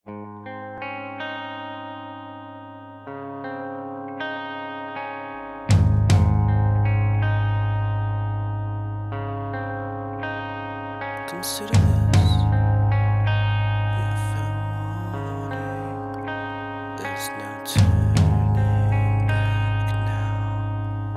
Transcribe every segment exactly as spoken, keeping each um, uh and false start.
Consider this, your fair warning. There's no turning back now.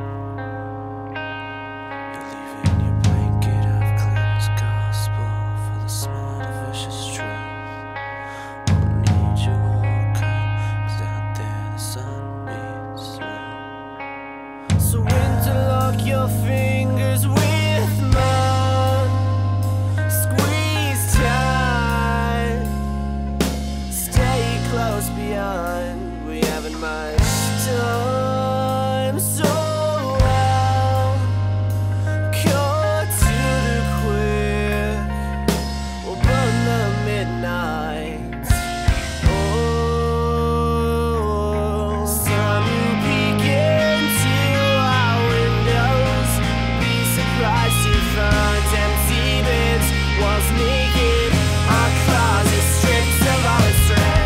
You're leaving your blanket of cleansed gospel for the small vicious truth. Won't need you walk up, 'cause out there the sun beats through. So interlock your fingers with mine. Beyond, we haven't much time, so I'll cut to the quick. We'll burn the midnight. Oh, sun will peek into our windows. Be surprised to find empty beds, walls naked, our closet stripped of our strength.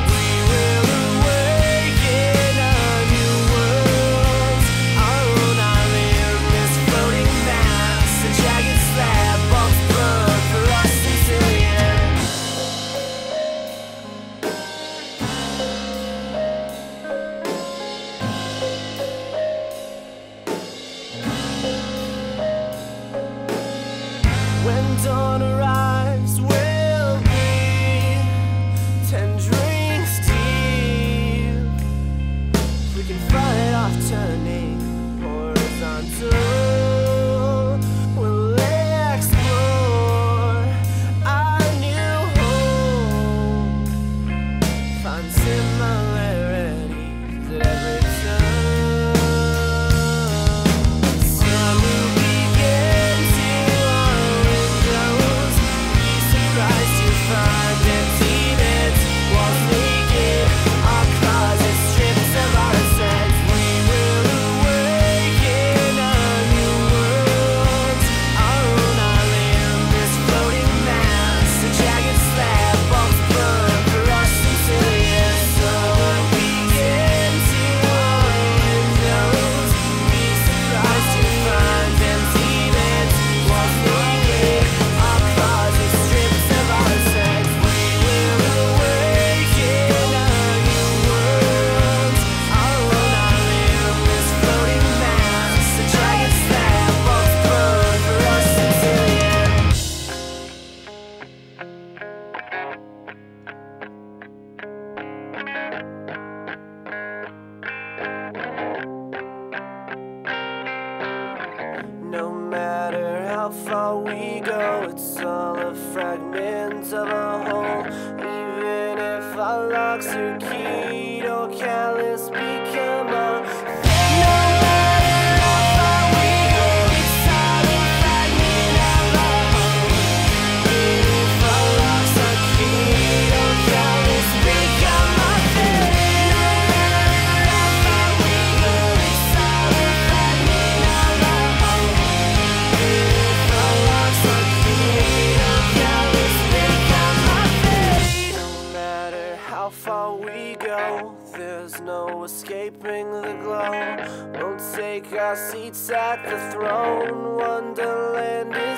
When dawn arrives, we'll be ten drinks deep. We can fight off turning horizontal. We'll explore our new home. Find similarities at every turn. Sun will begin to surprised to find empty beds, walls naked, our closet stripped of our sense. We will awaken a new world, our own island, this floating mass, a jagged slab, bombs burn for us until yes, so we begin to our windows. Be surprised to find empty beds, walls naked, our closet stripped of our sex. We will awaken a new world, our own island, this floating mass, a jagged slab, both burn for us until the end. No matter how far we go, it's all a fragment of a whole. Even if our locks are keyed or callous become a no matter how far we go, it's all a fragment of a whole. Even if our locks are keyed or callous become a thing. No matter how far we go, it's all a fragment of a whole. Even if our locks are keyed or callous become a thing. No matter how far we go, there's no escaping the glow. We'll take our seats at the throne. Wonderland is